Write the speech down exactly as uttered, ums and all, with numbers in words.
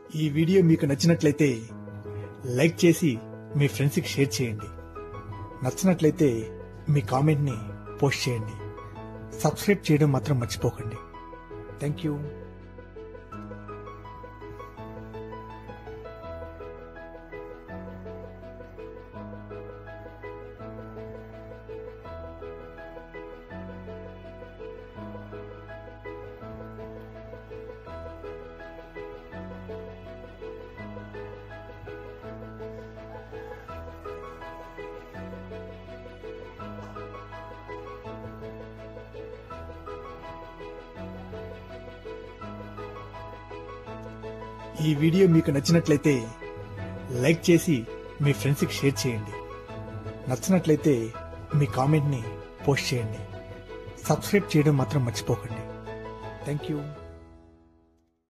ఈ వీడియో మీకు నచ్చినట్లయితే లైక్ చేసి మీ ఫ్రెండ్స్కి షేర్ చేయండి. నచ్చినట్లయితే మీ కామెంట్ని పోస్ట్ చేయండి. సబ్స్క్రైబ్ చేయడం మాత్రం మర్చిపోకండి. Thank you. ఈ వీడియో మీకు నచ్చినట్లయితే లైక్ చేసి మీ ఫ్రెండ్స్కి షేర్ చేయండి. నచ్చినట్లయితే మీ కామెంట్ని పోస్ట్ చేయండి. సబ్స్క్రైబ్ చేయడం మాత్రం మర్చిపోకండి. Thank you.